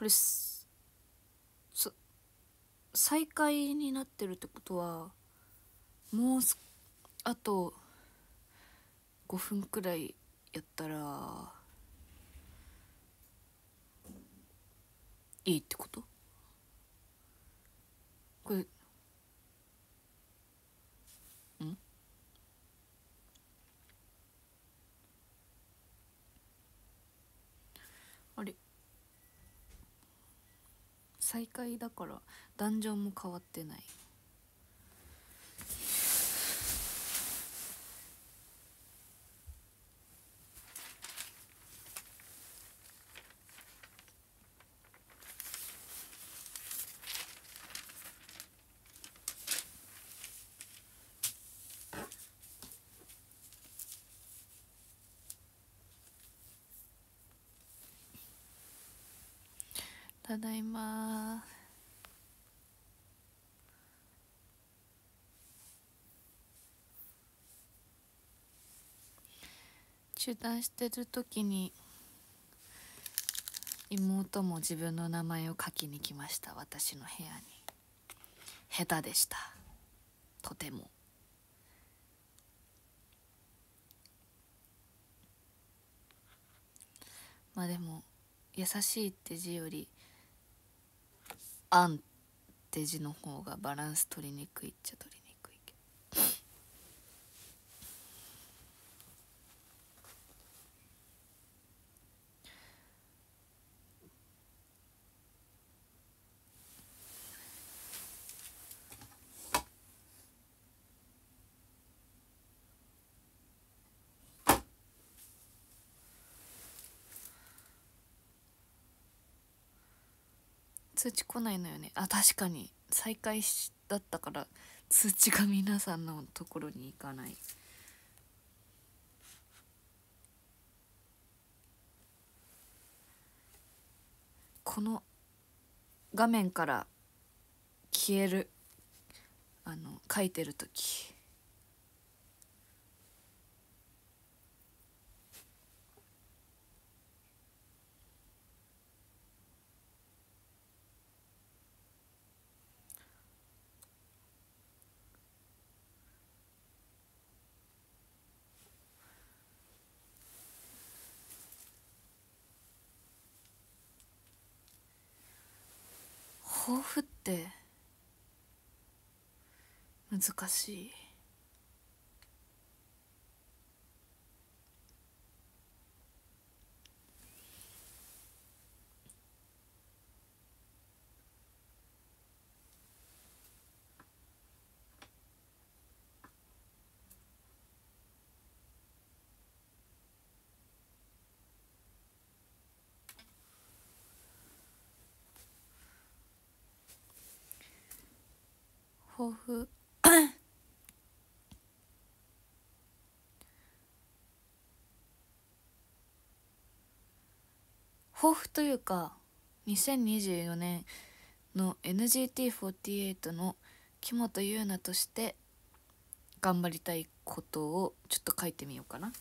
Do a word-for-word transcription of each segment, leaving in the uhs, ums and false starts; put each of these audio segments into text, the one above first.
これすそ再開になってるってことはもうすあとごふんくらいやったらいいってこと？これんあれ再開だからダンジョンも変わってない。ただいま。中断してる時に妹も自分の名前を書きに来ました。私の部屋に。下手でした、とても。まあでも優しいって字よりあんって字の方がバランス取りにくいっちゃ取りにくいけど。通知来ないのよね。あ、確かに再開しだったから通知が皆さんのところに行かない。この画面から消える、あの書いてる時抱負って難しい。抱負抱負というかにせんにじゅうよねんの エヌジーティーフォーティーエイト の木本優奈として頑張りたいことをちょっと書いてみようかな。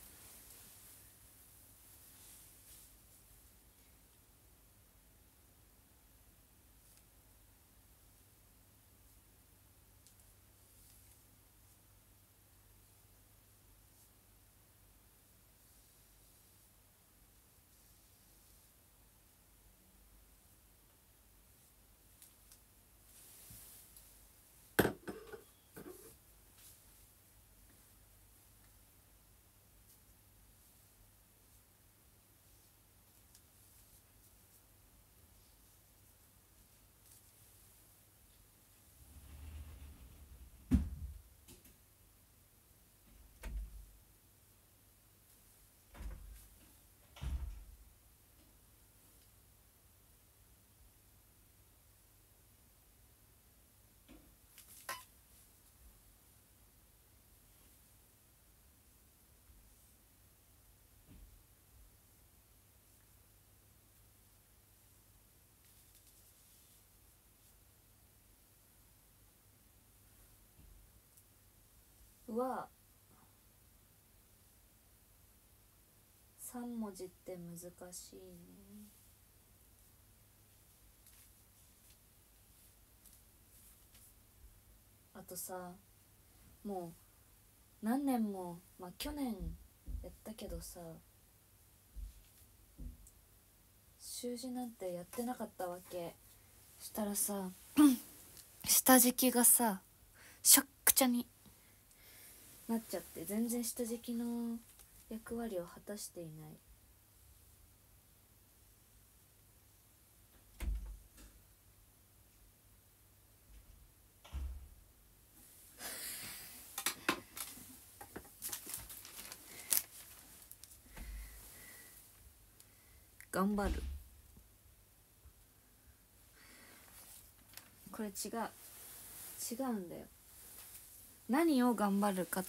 はさん文字って難しいね。 あとさ、もう何年も、まあ去年やったけどさ、習字なんてやってなかったわけ。したらさ下敷きがさしゃっくちゃになっちゃって、全然下敷きの役割を果たしていない。頑張る。これ違う違うんだよ。何を頑張るかって、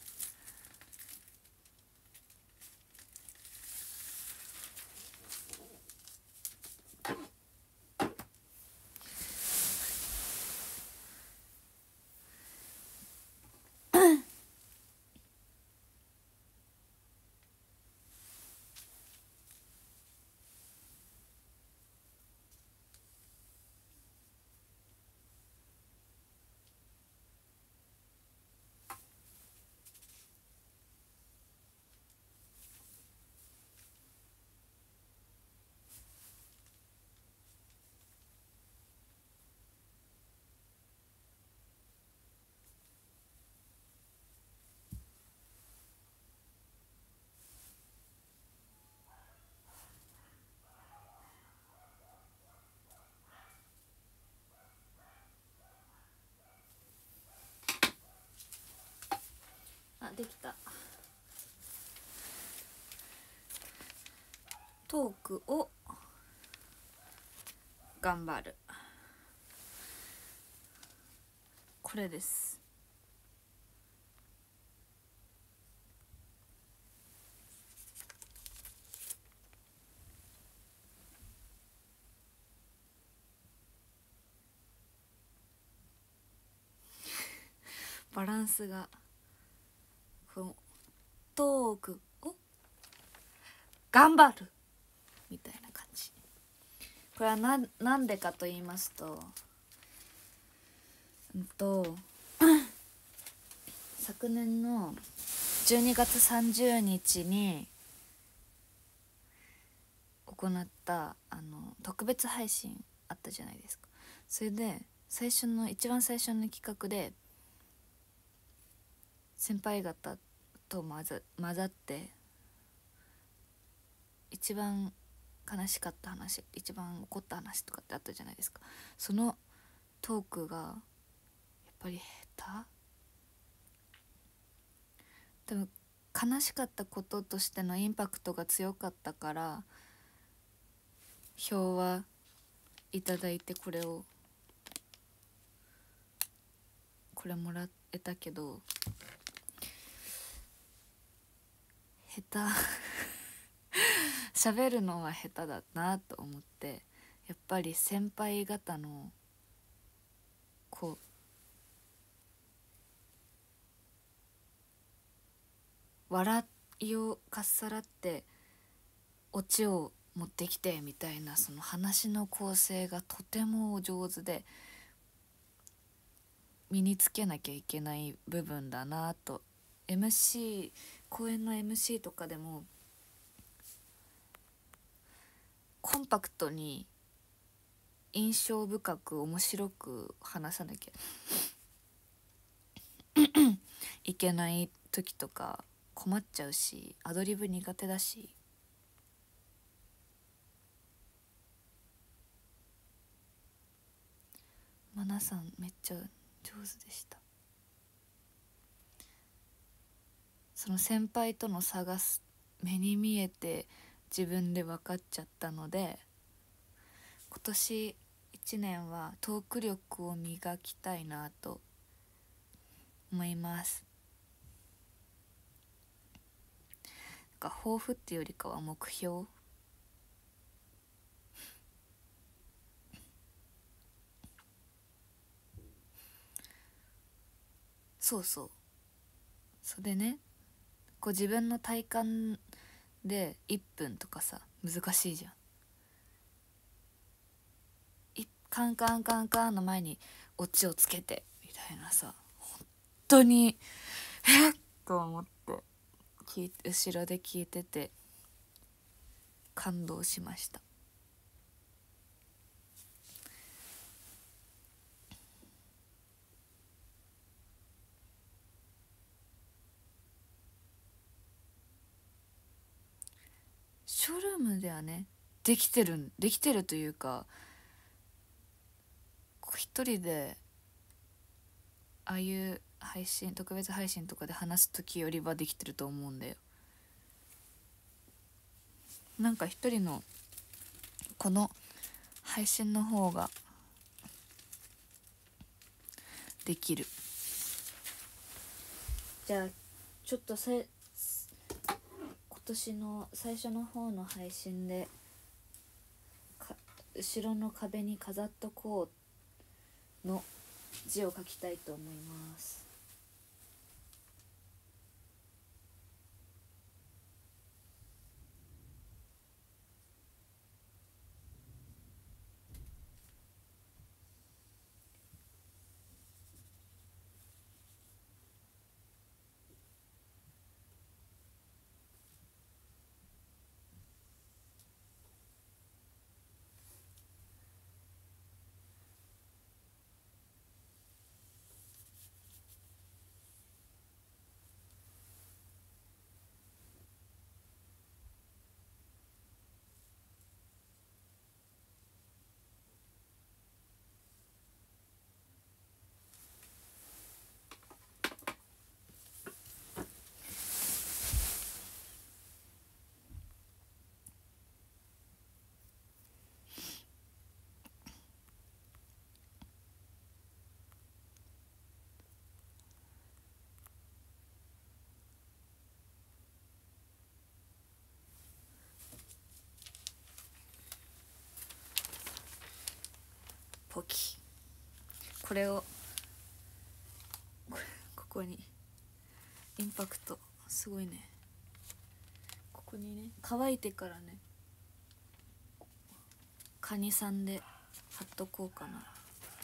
あ、できた。トークを頑張る、これです。バランスがこのトークを頑張るみたいな感じ。これはななんでかと言いますと、うんと昨年のじゅうにがつさんじゅうにちに行ったあの特別配信あったじゃないですか。それで最初の一番最初の企画で先輩方と混ざ混ざって一番悲しかった話、一番怒った話とかってあったじゃないですか。そのトークがやっぱり下手、多分悲しかったこととしてのインパクトが強かったから票はいただいて、これをこれもらえたけど、下手喋るのは下手だなと思って、やっぱり先輩方のこう笑いをかっさらってオチを持ってきてみたいな、その話の構成がとても上手で身につけなきゃいけない部分だなと。 エムシー 公演の エムシー とかでもコンパクトに印象深く面白く話さなきゃいけない時とか困っちゃうし、アドリブ苦手だし、マナさんめっちゃ上手でした。その先輩との差が目に見えて自分で分かっちゃったので、今年いちねんはトーク力を磨きたいなと思います。なんか抱負っていうよりかは目標。そうそう、それでね、こう自分の体感でいっぷんとかさ難しいじゃん。いカンカンカンカンの前にオチをつけてみたいいなさ、本当にえっと思って聞いて、後ろで聞いてて感動しました。ショールームではねできてるできてるというか、一人でああいう配信特別配信とかで話す時よりはできてると思うんだよ。なんか一人のこの配信の方ができる。じゃあちょっとさ今年の最初の方の配信でか後ろの壁に飾っとこうの字を書きたいと思います。ポキ、これをここにインパクトすごいね。ここにね乾いてからねカニさんで貼っとこうかな。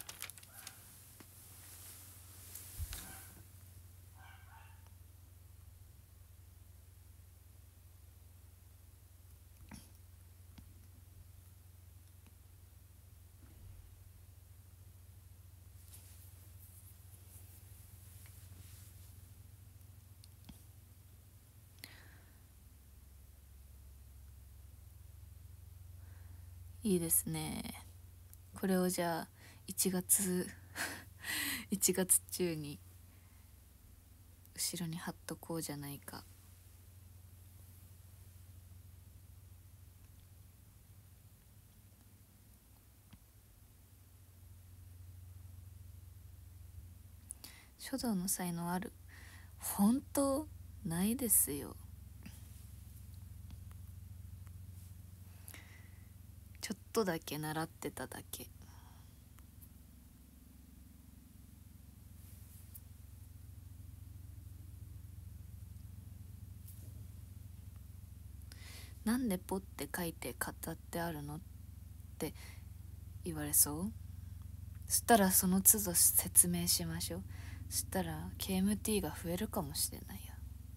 いいですね。これをじゃあいちがついちがつ中に後ろに貼っとこうじゃないか。書道の才能ある？本当ないですよ。ちょっとだけ習ってただけ。なんでポって書いて語ってあるのって言われそう。そしたらその都度説明しましょう。そしたら ケーエムティー が増えるかもしれないよ。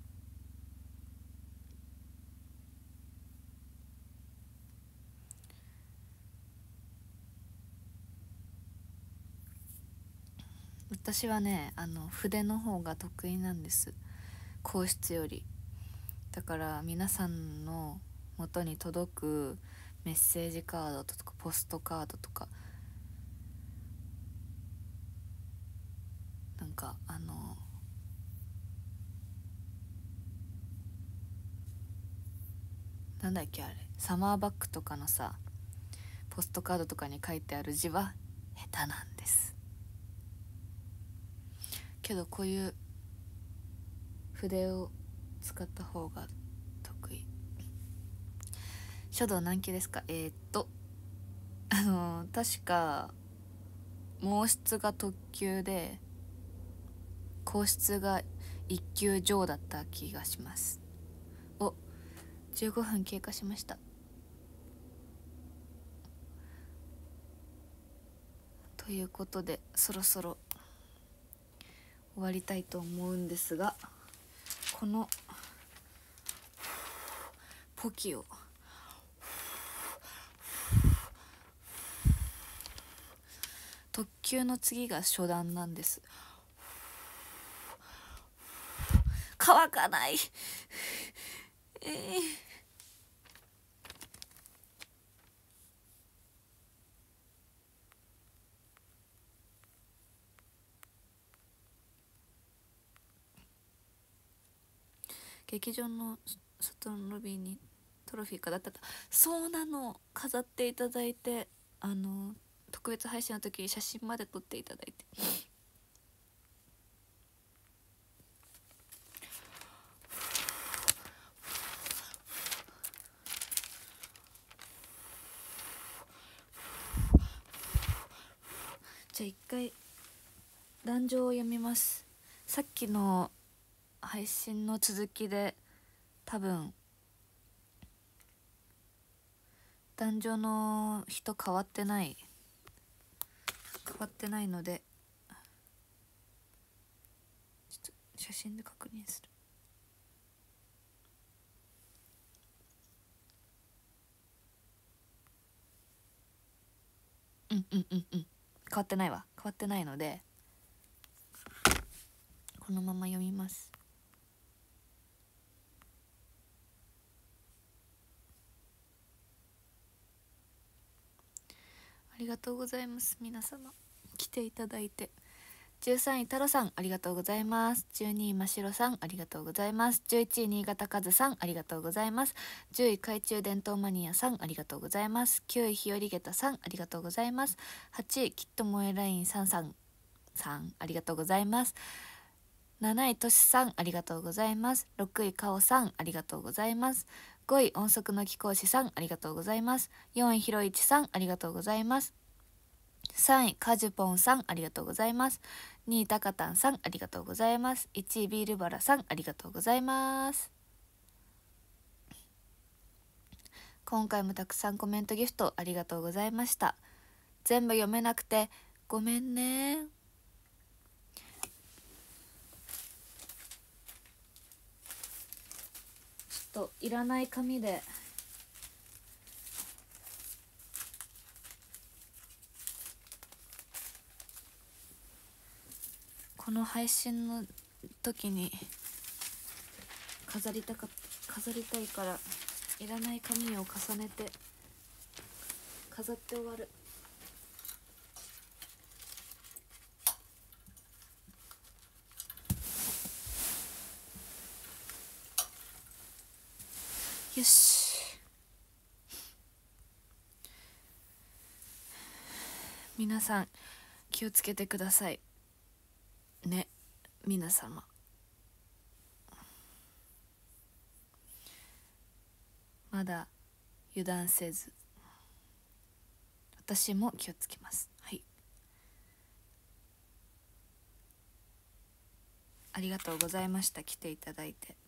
私はねあの筆の方が得意なんです、硬筆より。だから皆さんの元に届くメッセージカードとかポストカードとかなんかあのなんだっけあれサマーバッグとかのさポストカードとかに書いてある字は下手なんです。けどこういう筆を使った方が得意。書道何級ですか？えー、っとあの確か毛筆が特級で硬筆が一級上だった気がします。お、じゅうごふん経過しました。ということでそろそろ終わりたいと思うんですが、このポキを特急の次が初段なんです。乾かないえー、劇場の外のロビーにトロフィー飾ってた。そうなの、飾っていただいて、あの特別配信の時に写真まで撮っていただいてじゃあ一回壇上を読みます。さっきの配信の続きで多分壇上の人変わってない変わってないので、ちょっと写真で確認する。うんうんうんうん、変わってないわ。変わってないのでこのまま読みます。ありがとうございます。皆様来ていただいて。じゅうさんい太郎さんありがとうございます。じゅうにい真白さんありがとうございます。じゅういちい新潟和さんありがとうございます。じゅうい海中伝統マニアさんありがとうございます。きゅうい日和下駄さんありがとうございます。はちいきっと萌えラインさんさんさんありがとうございます。なないとしさんありがとうございます。ろくいかおさんありがとうございます。ごい音速の貴公子さんありがとうございます。よんいひろいちさんありがとうございます。さんいカジュポンさんありがとうございます。にいたかたんさんありがとうございます。いちいビールバラさんありがとうございます。今回もたくさんコメントギフトありがとうございました。全部読めなくてごめんね。ちょっといらない紙でこの配信の時に飾りたか飾りたいから、いらない紙を重ねて飾って終わる。よし、皆さん気をつけてくださいね。皆様まだ油断せず、私も気をつけます。はい、ありがとうございました。来ていただいて。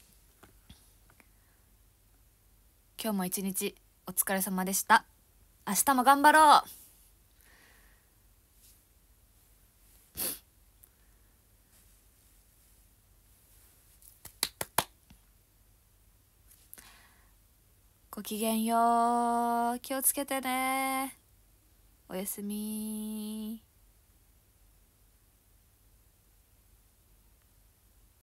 今日も一日お疲れ様でした。明日も頑張ろう。ごきげんよう。気をつけてね。おやすみ。